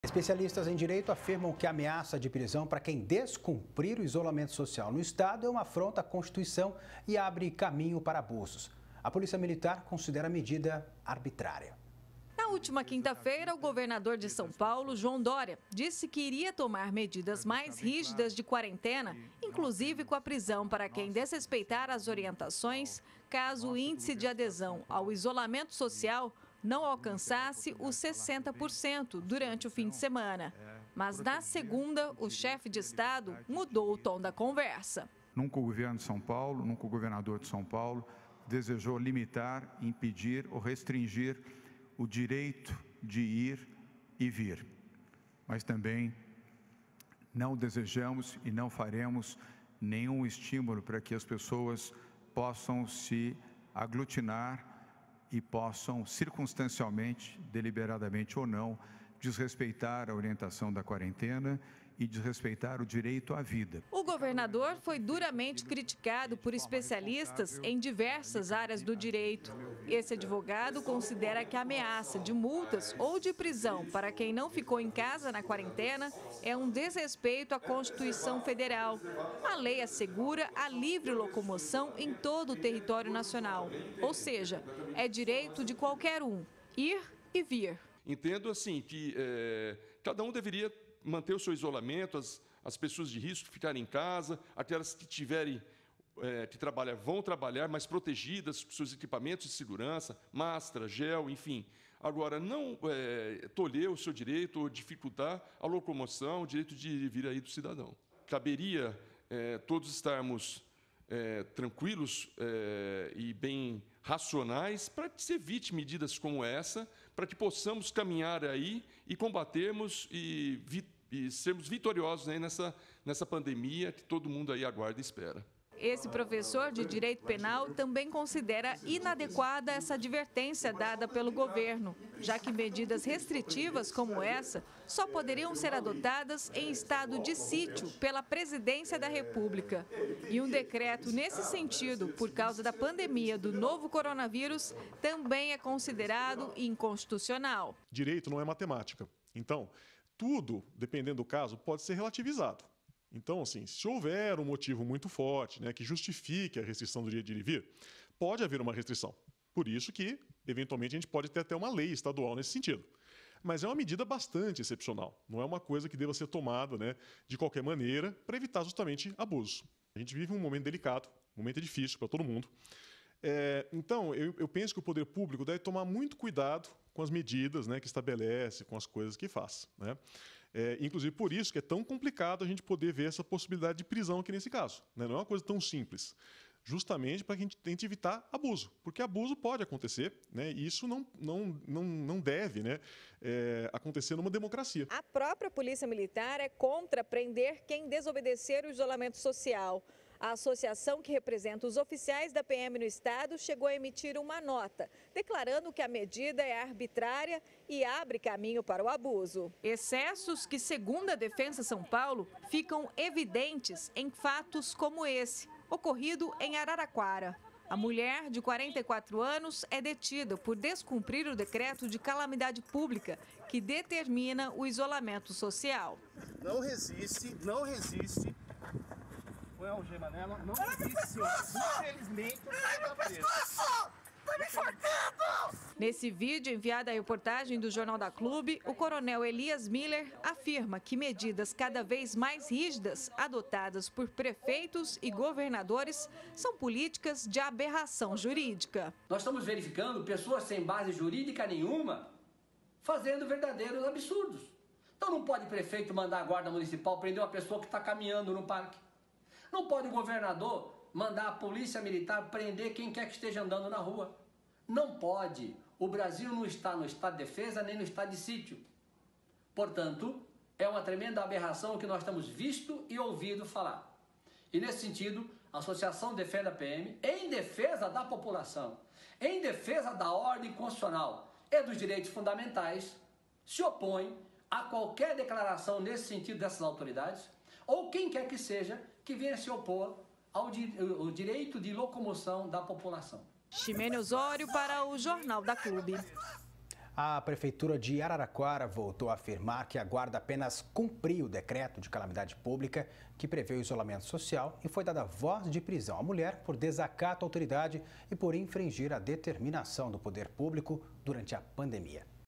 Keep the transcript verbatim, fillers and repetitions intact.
Especialistas em direito afirmam que a ameaça de prisão para quem descumprir o isolamento social no Estado é uma afronta à Constituição e abre caminho para abusos. A Polícia Militar considera a medida arbitrária. Na última quinta-feira, o governador de São Paulo, João Dória, disse que iria tomar medidas mais rígidas de quarentena, inclusive com a prisão para quem desrespeitar as orientações, caso o índice de adesão ao isolamento social não alcançasse os sessenta por cento durante o fim de semana. Mas na segunda, o chefe de Estado mudou o tom da conversa. Nunca o governo de São Paulo, nunca o governador de São Paulo desejou limitar, impedir ou restringir o direito de ir e vir. Mas também não desejamos e não faremos nenhum estímulo para que as pessoas possam se aglutinar e possam circunstancialmente, deliberadamente ou não, desrespeitar a orientação da quarentena e desrespeitar o direito à vida. O governador foi duramente criticado por especialistas em diversas áreas do direito. Esse advogado considera que a ameaça de multas ou de prisão para quem não ficou em casa na quarentena é um desrespeito à Constituição Federal. A lei assegura a livre locomoção em todo o território nacional. Ou seja, é direito de qualquer um ir e vir. Entendo assim que é, cada um deveria manter o seu isolamento, as, as pessoas de risco ficarem em casa, aquelas que tiverem é, que trabalhar vão trabalhar, mas protegidas com seus equipamentos de segurança, máscara, gel, enfim. Agora, não é, tolher o seu direito ou dificultar a locomoção, o direito de ir e vir aí do cidadão. Caberia é, todos estarmos é, tranquilos é, e bem racionais para que se evite medidas como essa, para que possamos caminhar aí e combatermos e, vi, e sermos vitoriosos aí nessa, nessa pandemia que todo mundo aí aguarda e espera. Esse professor de Direito Penal também considera inadequada essa advertência dada pelo governo, já que medidas restritivas como essa só poderiam ser adotadas em estado de sítio pela Presidência da República. E um decreto nesse sentido, por causa da pandemia do novo coronavírus, também é considerado inconstitucional. Direito não é matemática. Então, tudo, dependendo do caso, pode ser relativizado. Então, assim, se houver um motivo muito forte, né, que justifique a restrição do direito de ir e vir, pode haver uma restrição. Por isso que, eventualmente, a gente pode ter até uma lei estadual nesse sentido. Mas é uma medida bastante excepcional. Não é uma coisa que deva ser tomada, né, de qualquer maneira para evitar justamente abuso. A gente vive um momento delicado, um momento difícil para todo mundo. É, então, eu, eu penso que o poder público deve tomar muito cuidado com as medidas, né, que estabelece, com as coisas que faz, né? É, inclusive, por isso que é tão complicado a gente poder ver essa possibilidade de prisão aqui nesse caso, né? Não é uma coisa tão simples. Justamente para que a gente tente evitar abuso, porque abuso pode acontecer, né? E isso não, não, não, não deve, né, é, acontecer numa democracia. A própria Polícia Militar é contra prender quem desobedecer o isolamento social. A associação que representa os oficiais da P M no estado chegou a emitir uma nota, declarando que a medida é arbitrária e abre caminho para o abuso. Excessos que, segundo a Defensa São Paulo, ficam evidentes em fatos como esse, ocorrido em Araraquara. A mulher, de quarenta e quatro anos, é detida por descumprir o decreto de calamidade pública que determina o isolamento social. Não resiste, não resiste. Põe a algema nela, não resiste, senhor. Infelizmente, você está preso. Tá me enforcando! Nesse vídeo enviado à reportagem do Jornal da Clube, o coronel Elias Miller afirma que medidas cada vez mais rígidas adotadas por prefeitos e governadores são políticas de aberração jurídica. Nós estamos verificando pessoas sem base jurídica nenhuma fazendo verdadeiros absurdos. Então não pode prefeito mandar a guarda municipal prender uma pessoa que está caminhando no parque. Não pode o governador mandar a polícia militar prender quem quer que esteja andando na rua. Não pode. O Brasil não está no estado de defesa nem no estado de sítio. Portanto, é uma tremenda aberração que nós temos visto e ouvido falar. E nesse sentido, a Associação Defenda a P M, em defesa da população, em defesa da ordem constitucional e dos direitos fundamentais, se opõe a qualquer declaração nesse sentido dessas autoridades, ou quem quer que seja que venha se opor ao, di ao direito de locomoção da população. Ximene Osório para o Jornal da Clube. A Prefeitura de Araraquara voltou a afirmar que a Guarda apenas cumpriu o decreto de calamidade pública que prevê o isolamento social e foi dada voz de prisão à mulher por desacato à autoridade e por infringir a determinação do poder público durante a pandemia.